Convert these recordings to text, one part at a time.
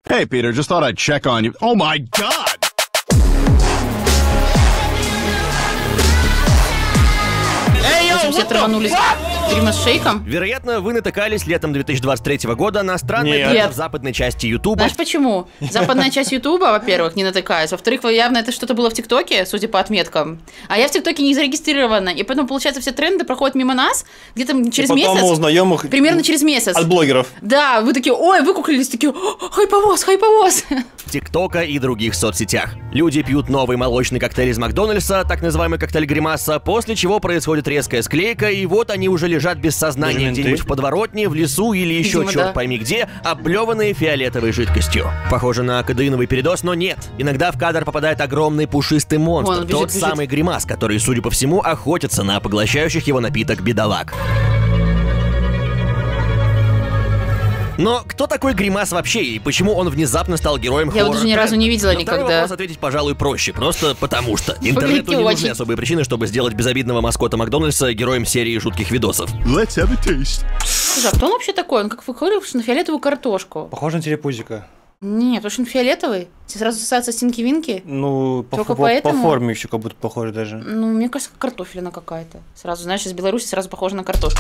Hey, Peter, just thought I'd check on you. Oh my God! Все траванулись грима с шейком. Вероятно, вы натыкались летом 2023 года на странный тренд в западной части Ютуба. Знаешь почему? Западная часть Ютуба, во-первых, не натыкаюсь. Во-вторых, явно это что-то было в ТикТоке, судя по отметкам. А я в ТикТоке не зарегистрирована. И поэтому, получается, все тренды проходят мимо нас где-то через месяц. Узнаем их примерно через месяц. От блогеров. Да, вы такие, ой, выкуклились, такие, хайповоз, хайповоз. В ТикТока и других соцсетях. Люди пьют новый молочный коктейль из Макдональдса, так называемый коктейль Гримаса, после чего происходит резкая склейка, и вот они уже лежат без сознания где-нибудь в подворотне, в лесу или еще Видимо, черт пойми где, облеванные фиолетовой жидкостью. Похоже на кодеиновый передоз, но нет. Иногда в кадр попадает огромный пушистый монстр, тот самый Гримас, который, судя по всему, охотится на поглощающих его напиток бедолаг. Но кто такой Гримас вообще и почему он внезапно стал героем хоррора? Я даже ни разу не видела никогда. Второй вопрос ответить, пожалуй, проще. Просто потому что. Интернету не нужны особые причины, чтобы сделать безобидного маскота Макдональдса героем серии жутких видосов. Let's have a taste. Слушай, а кто он вообще такой? Он как похож на фиолетовую картошку. Похож на телепузика. Нет, потому что он фиолетовый. Тебе сразу ассоциация с Тинки-Винки. Ну, по форме еще как будто похоже даже. Ну, мне кажется, как картофелина какая-то. Сразу, знаешь, из Беларуси сразу похоже на картошку.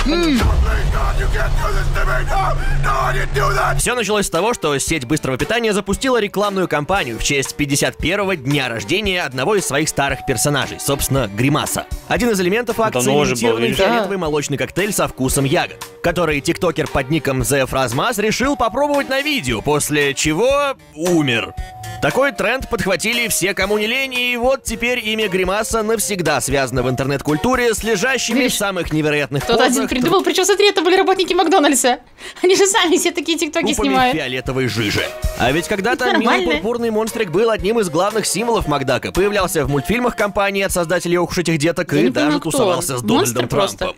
Все началось с того, что сеть быстрого питания запустила рекламную кампанию в честь 51-го дня рождения одного из своих старых персонажей, собственно, Гримаса. Один из элементов акции — имитированный фиолетовый молочный коктейль со вкусом ягод, который тиктокер под ником TheFrazMaz решил попробовать на видео, после чего умер. Такой тренд подхватили все, кому не лень, и вот теперь имя Гримаса навсегда связано в интернет-культуре с лежащими в самых невероятных позах. Кто-то один придумал, причем смотри, это были работники Макдональдса. Они же сами все такие тиктоки снимают. Фиолетовой жижи. А ведь когда-то милый пурпурный монстрик был одним из главных символов Макдака. Появлялся в мультфильмах компании от создателей «Ох уж этих деток» и даже тусовался с Дональдом Трампом.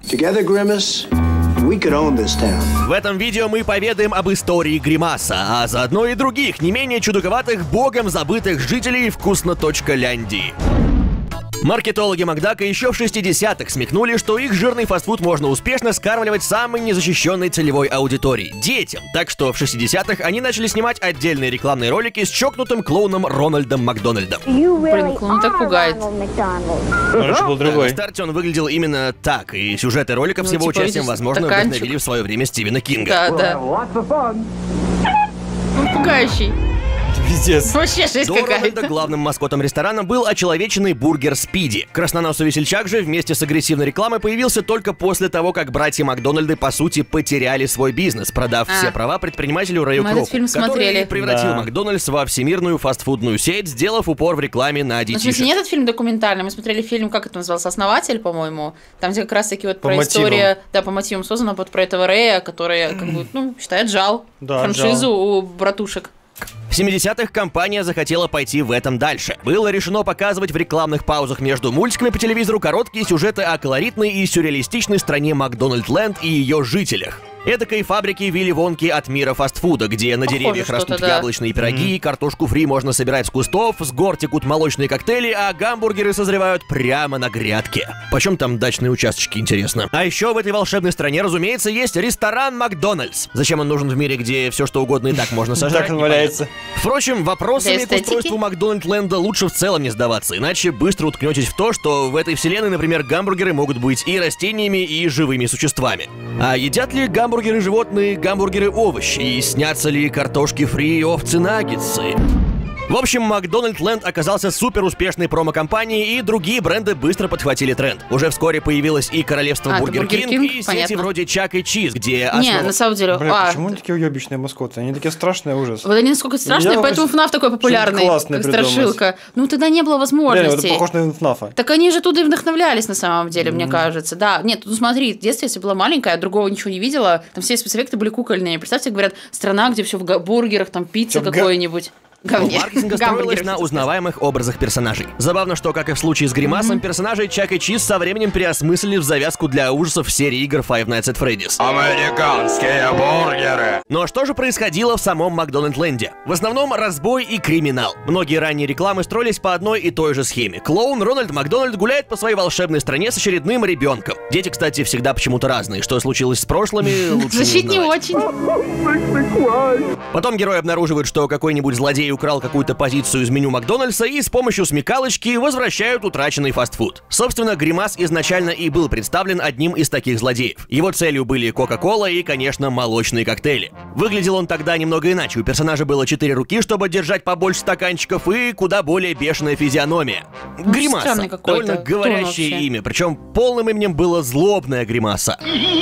В этом видео мы поведаем об истории Гримаса, а заодно и других, не менее чудаковатых, богом забытых жителей вкусно.ляндии. Маркетологи Макдака еще в 60-х смекнули, что их жирный фастфуд можно успешно скармливать самой незащищенной целевой аудитории – детям. Так что в 60-х они начали снимать отдельные рекламные ролики с чокнутым клоуном Рональдом Макдональдом. Блин, клоун так пугает. Раньше был другой. На старте он выглядел именно так, и сюжеты роликов с его участием, возможно, вдохновили в свое время Стивена Кинга. Да. Он пугающий. Пиздец. Вообще жесть До Рональда какая-то. главным маскотом ресторана был очеловеченный бургер Спиди. Красноносый весельчак же вместе с агрессивной рекламой появился только после того, как братья Макдональды, по сути, потеряли свой бизнес, продав все права предпринимателю Рэю Кроку, который превратил Макдональдс во всемирную фастфудную сеть, сделав упор в рекламе на детишек. Ну, в смысле, не этот фильм документальный, мы смотрели фильм, как это назывался, «Основатель», по-моему, там, где как раз-таки вот про историю, да, по мотивам создано, вот про этого Рэя, который, как бы, ну, считает, жал франшизу у братушек. В 70-х компания захотела пойти в этом дальше. Было решено показывать в рекламных паузах между мультиками по телевизору короткие сюжеты о колоритной и сюрреалистичной стране Макдональд-Ленд и ее жителях. Эдакой фабрики Вилли Вонки от мира фастфуда, где на деревьях растут яблочные пироги, картошку фри можно собирать с кустов, с гор текут молочные коктейли, а гамбургеры созревают прямо на грядке. Почем там дачные участочки, интересно? А еще в этой волшебной стране, разумеется, есть ресторан Макдональдс. Зачем он нужен в мире, где все что угодно и так можно сожрать? Так валяется. Впрочем, вопросами к устройству Макдональд-Ленда лучше в целом не сдаваться, иначе быстро уткнетесь в то, что в этой вселенной, например, гамбургеры могут быть и растениями, и живыми существами. А едят ли гамбургеры животные, гамбургеры овощи, и снятся ли картошки фри и овцы-наггетсы? В общем, Макдональд-Ленд оказался супер успешной промо-компанией, и другие бренды быстро подхватили тренд. Уже вскоре появилось и королевство Бургер Кинг, и сети вроде Чак и Чиз, где... Не, на самом деле... Почему они такие уебищные маскоты? Они такие страшные, ужас. Вот они насколько страшные, поэтому ФНАФ такой популярный, как страшилка. Ну, тогда не было возможности. Это похож на ФНАФа. Так они же туда и вдохновлялись, на самом деле, мне кажется. Да, нет, ну смотри, в детстве, если была маленькая, другого ничего не видела, там все спецэффекты были кукольные. Представьте, говорят, страна, где все в бургерах, там пицца какой-нибудь. Маркетинга строилась на узнаваемых образах персонажей. Забавно, что, как и в случае с Гримасом, персонажей Чак и Чиз со временем переосмыслили в завязку для ужасов в серии игр Five Nights at Freddy's. Американские бургеры. Но что же происходило в самом Макдональд-ленде? В основном разбой и криминал. Многие ранние рекламы строились по одной и той же схеме. Клоун Рональд Макдональд гуляет по своей волшебной стране с очередным ребенком. Дети, кстати, всегда почему-то разные. Что случилось с прошлыми, лучше Звучит не не узнавать. очень. Потом герой обнаруживает, что какой-нибудь злодей украл какую-то позицию из меню Макдональдса и с помощью смекалочки возвращают утраченный фастфуд. Собственно, Гримас изначально и был представлен одним из таких злодеев. Его целью были Кока-Кола и, конечно, молочные коктейли. Выглядел он тогда немного иначе. У персонажа было 4 руки, чтобы держать побольше стаканчиков, и куда более бешеная физиономия. Гримаса. Довольно говорящее имя, причем полным именем было Злобная Гримаса.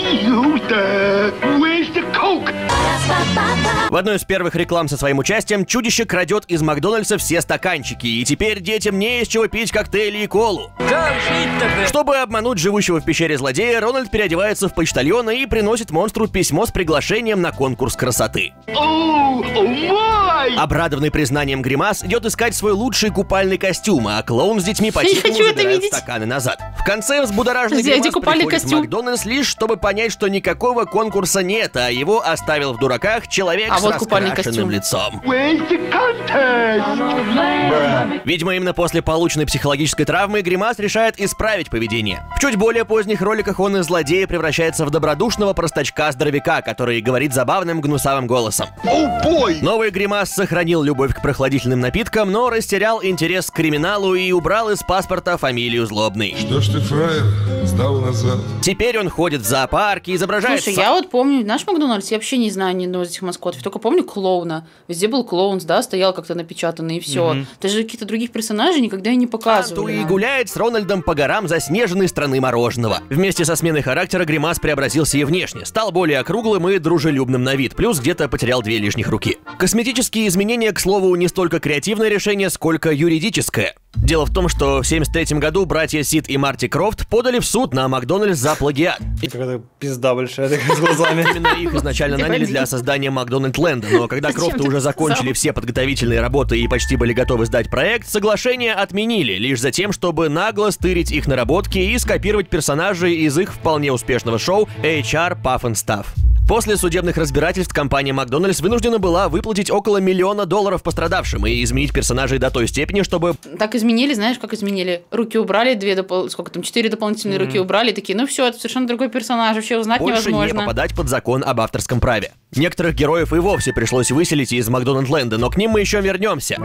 В одной из первых реклам со своим участием чудище крадет из Макдональдса все стаканчики, и теперь детям не из чего пить коктейли и колу. Чтобы обмануть живущего в пещере злодея, Рональд переодевается в почтальона и приносит монстру письмо с приглашением на конкурс красоты. Обрадованный признанием Гримас идет искать свой лучший купальный костюм, а клоун с детьми по-тихому забирает стаканы назад. В конце взбудораженный Гримас приходит в Макдональдс лишь, чтобы понять, что никакого конкурса нет, а его оставил в дураках человек с раскрашенным лицом. Видимо, именно после полученной психологической травмы Гримас решает исправить поведение. В чуть более поздних роликах он из злодея превращается в добродушного простачка-здоровяка, который говорит забавным гнусавым голосом. Новый Гримас сохранил любовь к прохладительным напиткам, но растерял интерес к криминалу и убрал из паспорта фамилию Злобный. Что ж ты, фраер, сдал назад? Теперь он ходит в зоопарк и изображает... Слушай, я вот помню, наш Макдональдс, я вообще не знаю ни одного из этих маскотов, только помню клоуна. Везде был клоун, да, стоял как-то напечатанный и все. Даже каких-то других персонажей никогда и не показывали. И гуляет с Рональдом по горам заснеженной страны мороженого. Вместе со сменой характера Гримас преобразился и внешне, стал более округлым и дружелюбным на вид, плюс где-то потерял 2 лишних руки. Косметические изменения, к слову, не столько креативное решение, сколько юридическое. Дело в том, что в 1973 году братья Сид и Марти Крофт подали в суд на Макдональдс за плагиат. Какая-то пизда большая такая с глазами. Именно их изначально наняли для создания Макдональд-ленда, но когда Крофты уже закончили все подготовительные работы и почти были готовы сдать проект, соглашение отменили, лишь за тем, чтобы нагло стырить их наработки и скопировать персонажей из их вполне успешного шоу HR Puff and Stuff. После судебных разбирательств компания Макдональдс вынуждена была выплатить около $1 миллиона пострадавшим и изменить персонажей до той степени, чтобы... Так изменили, знаешь, как изменили? Руки убрали, 4 дополнительные руки убрали, такие, ну все, это совершенно другой персонаж, вообще узнать больше невозможно. Не попадать под закон об авторском праве. Некоторых героев и вовсе пришлось выселить из Макдональд-ленда, но к ним мы еще вернемся.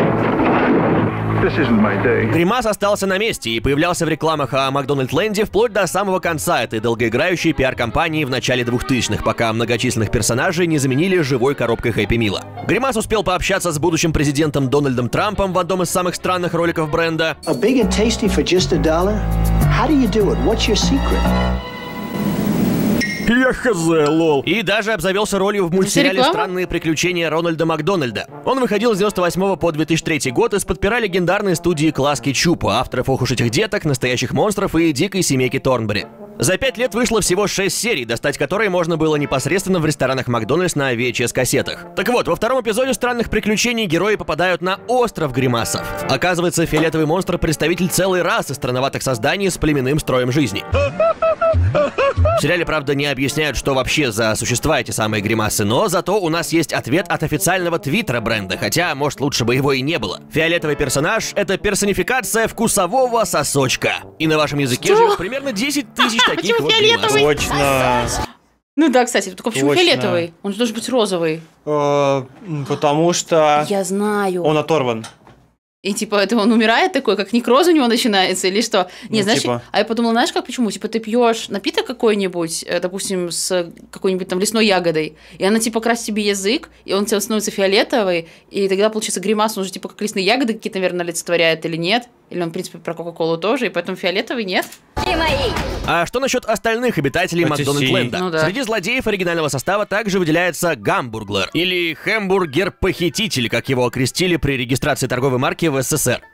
Гримас остался на месте и появлялся в рекламах о Макдональд-ленде вплоть до самого конца этой долгоиграющей пиар-компании в начале 2000-х, пока многочисленных персонажей не заменили живой коробкой Хэппи Мила. Гримас успел пообщаться с будущим президентом Дональдом Трампом в одном из самых странных роликов бренда. Я хз, лол. И даже обзавелся ролью в мультсериале «Странные приключения Рональда Макдональда». Он выходил с 98 по 2003 год из-под пера легендарной студии Класс Кетчупа, авторов «Ох уж этих деток», «Настоящих монстров» и «Дикой семейки Торнберри». За 5 лет вышло всего 6 серий, достать которые можно было непосредственно в ресторанах Макдональдс на VHS-кассетах. Так вот, во втором эпизоде «Странных приключений» герои попадают на остров Гримасов. Оказывается, фиолетовый монстр — представитель целой расы странноватых созданий с племенным строем жизни. В сериале, правда, не объясняют, что вообще за существа эти самые Гримасы, но зато у нас есть ответ от официального твиттера бренда, хотя, может, лучше бы его и не было. Фиолетовый персонаж — это персонификация вкусового сосочка. И на вашем языке живет примерно 10 тысяч таких вот Гримасов. Точно. Ну да, кстати, только почему фиолетовый? Он же должен быть розовый. Потому что... Я знаю. Он оторван. И типа это он умирает такой, как некроз у него начинается, или что? Не, ну, знаешь, типа... а я подумала, знаешь, как почему? Типа ты пьешь напиток какой-нибудь, допустим, с какой-нибудь там лесной ягодой, и она типа красит тебе язык, и он тебе становится фиолетовый, и тогда получается Гримас, он же типа как лесные ягоды какие-то, наверное, олицетворяет или нет? Или он, в принципе, про Кока-Колу тоже, и поэтому фиолетовый нет? А что насчет остальных обитателей Макдональд-ленда? Ну, да. Среди злодеев оригинального состава также выделяется Гамбурглер, или Хэмбургер-похититель, как его окрестили при регистрации торговой марки в СССР.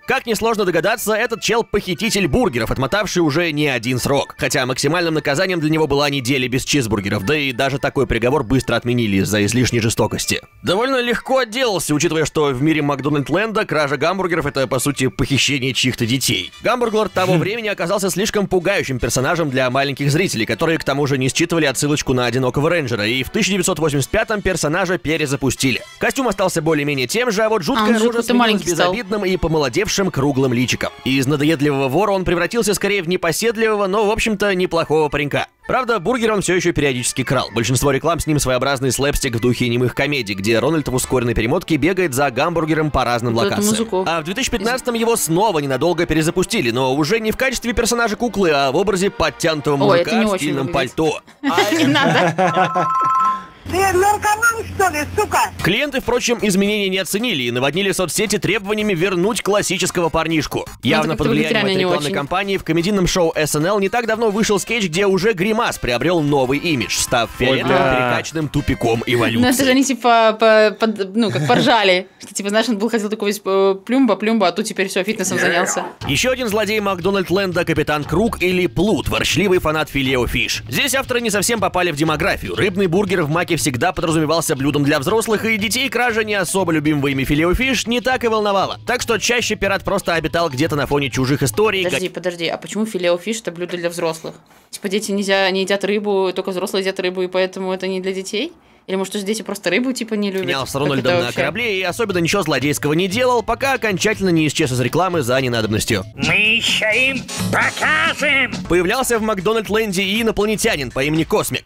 Как несложно догадаться, этот чел похититель бургеров, отмотавший уже не один срок. Хотя максимальным наказанием для него была неделя без чизбургеров, да и даже такой приговор быстро отменили из-за излишней жестокости. Довольно легко отделался, учитывая, что в мире Макдональд-ленда кража гамбургеров — это, по сути, похищение чьих-то детей. Гамбургер того времени оказался слишком пугающим персонажем для маленьких зрителей, которые, к тому же, не считывали отсылочку на одинокого рейнджера, и в 1985-м персонажа перезапустили. Костюм остался более-менее тем же, а вот жуткое оружие сменилось безобидным и помолодевшим круглым личиком. Из надоедливого вора он превратился скорее в непоседливого, но, в общем-то, неплохого паренька. Правда, бургер он все еще периодически крал. Большинство реклам с ним своеобразный слэпстик в духе немых комедий, где Рональд в ускоренной перемотке бегает за гамбургером по разным локациям. А в 2015-м его снова ненадолго перезапустили, но уже не в качестве персонажа куклы, а в образе подтянутого мужика в стильном пальто. Не надо. Ты наркоман, что ли, сука? Клиенты, впрочем, изменения не оценили и наводнили соцсети требованиями вернуть классического парнишку. Явно под влиянием этой рекламной кампании в комедийном шоу SNL не так давно вышел скетч, где уже Гримас приобрел новый имидж, став фиолетовым перекачанным тупиком эволюции. Ну это же они типа, как поржали, что типа, знаешь, он ходил такой весь плюмба, а тут теперь все, фитнесом занялся. Еще один злодей Макдональд-ленда — Капитан Круг или Плут, ворчливый фанат Филео-фиш. Здесь авторы не совсем попали в демографию. Рыбный бургер в Маке всегда подразумевался блюдом для взрослых, и детей кража не особо любимого ими Филео-фиш не так и волновала. Так что чаще пират просто обитал где-то на фоне чужих историй. Подожди, а почему Филео-фиш это блюдо для взрослых? Типа дети не едят рыбу, только взрослые едят рыбу, и поэтому это не для детей? Или может, что дети просто рыбу типа не любят? Менял с Рональдом на корабле и особенно ничего злодейского не делал, пока окончательно не исчез из рекламы за ненадобностью. Мы еще им покажем! Появлялся в Макдональд-ленде и инопланетянин по имени Космик.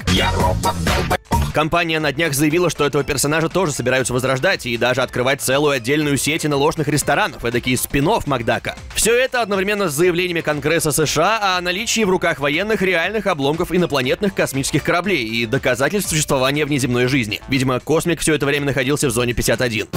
Компания на днях заявила, что этого персонажа тоже собираются возрождать и даже открывать целую отдельную сеть НЛОшных ресторанов, эдакий спин-офф Макдака. Все это одновременно с заявлениями Конгресса США о наличии в руках военных реальных обломков инопланетных космических кораблей и доказательств существования внеземной жизни. Видимо, Космик все это время находился в зоне 51.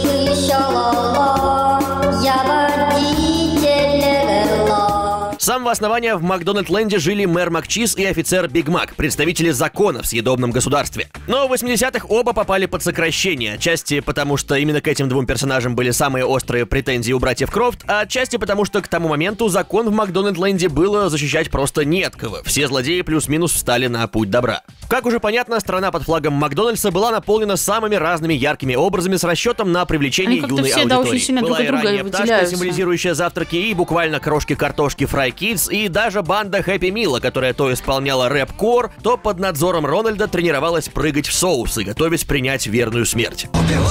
С самого основания в Макдональд-ленде жили мэр Макчиз и офицер Биг Мак, представители закона в съедобном государстве. Но в 80-х оба попали под сокращение, отчасти потому, что именно к этим двум персонажам были самые острые претензии у братьев Крофт, а отчасти потому, что к тому моменту закон в Макдональд-ленде было защищать просто не от кого. Все злодеи плюс-минус встали на путь добра. Как уже понятно, страна под флагом Макдональдса была наполнена самыми разными яркими образами с расчетом на привлечение юной аудитории. Была и ранняя пташка, символизирующая завтраки, и буквально крошки картошки Фрай Kids, и даже банда Хэппи Мила, которая то исполняла рэп-кор, то под надзором Рональда тренировалась прыгать в соусы, готовясь принять верную смерть.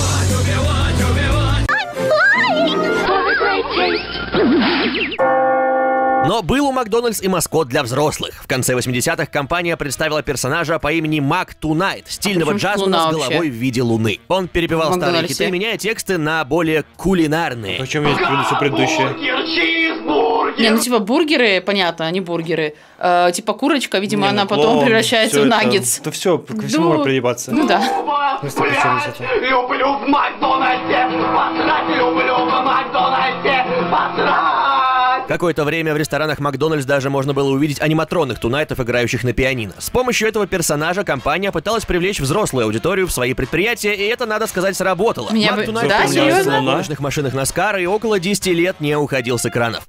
Но был у Макдональдс и маскот для взрослых. В конце 80-х компания представила персонажа по имени Мак Тунайт, стильного джазмена с головой в виде луны. Он перепевал старые хиты, меняя тексты на более кулинарные. Причем есть все предыдущее. Не, ну типа бургеры, понятно, они бургеры. Типа курочка, видимо, она потом превращается в наггетс. Это все, ко всему можно приебаться. Ну да. Люблю в Макдональдсе, посрать, люблю в Макдональдсе, посрать! Какое-то время в ресторанах Макдональдс даже можно было увидеть аниматронных тунайтов, играющих на пианино. С помощью этого персонажа компания пыталась привлечь взрослую аудиторию в свои предприятия, и это, надо сказать, сработало. Да, серьезно? На гоночных машинах NASCAR и около 10 лет не уходил с экранов.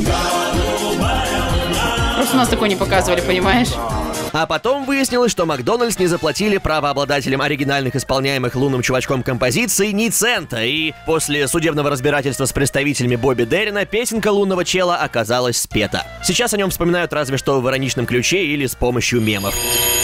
Просто нас такое не показывали, понимаешь? А потом выяснилось, что Макдональдс не заплатили правообладателям оригинальных исполняемых лунным чувачком композиций ни цента, и после судебного разбирательства с представителями Бобби Деррина песенка лунного чела оказалась спета. Сейчас о нем вспоминают разве что в ироничном ключе или с помощью мемов.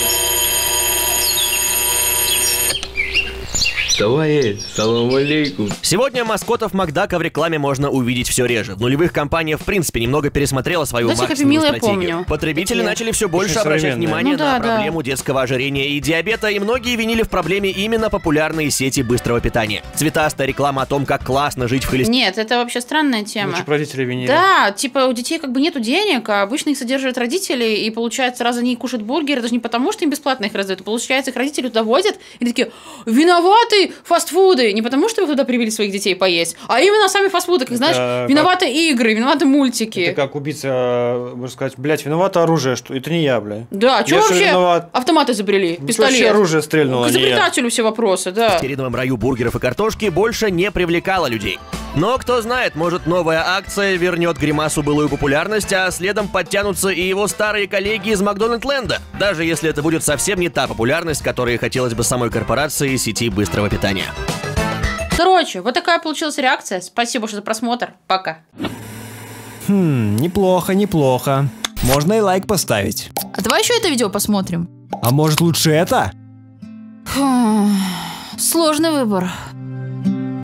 Салам алейкум. Сегодня маскотов Макдака в рекламе можно увидеть все реже. В нулевых компания в принципе немного пересмотрела свою маркетинговую стратегию. Потребители начали все больше обращать внимание на проблему детского ожирения и диабета, и многие винили в проблеме именно популярные сети быстрого питания. Цветастая реклама о том, как классно жить в холестерине. Нет, это вообще странная тема. Лучше родители винили. Да, типа у детей как бы нету денег, а обычно их содержат родители, и получается, раз они кушают бургеры, даже не потому, что им бесплатно их раздают, получается, их родители туда водят, и такие, виноваты фастфуды, не потому, что вы туда привели своих детей поесть, а именно сами фастфуды, как знаешь, виноваты игры, виноваты мультики. Это как убийца, можно сказать, блядь, виновато оружие, что это не я, блядь. Да, что вообще виноват? Автомат изобрели, пистолет. Вообще оружие стрельнуло, к изобретателю все вопросы, да. В стеридовом раю бургеров и картошки больше не привлекало людей. Но кто знает, может новая акция вернет Гримасу былую популярность, а следом подтянутся и его старые коллеги из Макдональдленда. Даже если это будет совсем не та популярность, которой хотелось бы самой корпорации сети быстрого питания. Короче, вот такая получилась реакция. Спасибо большое за просмотр. Пока. Неплохо, неплохо. Можно и лайк поставить. А давай еще это видео посмотрим. А может лучше это? Сложный выбор.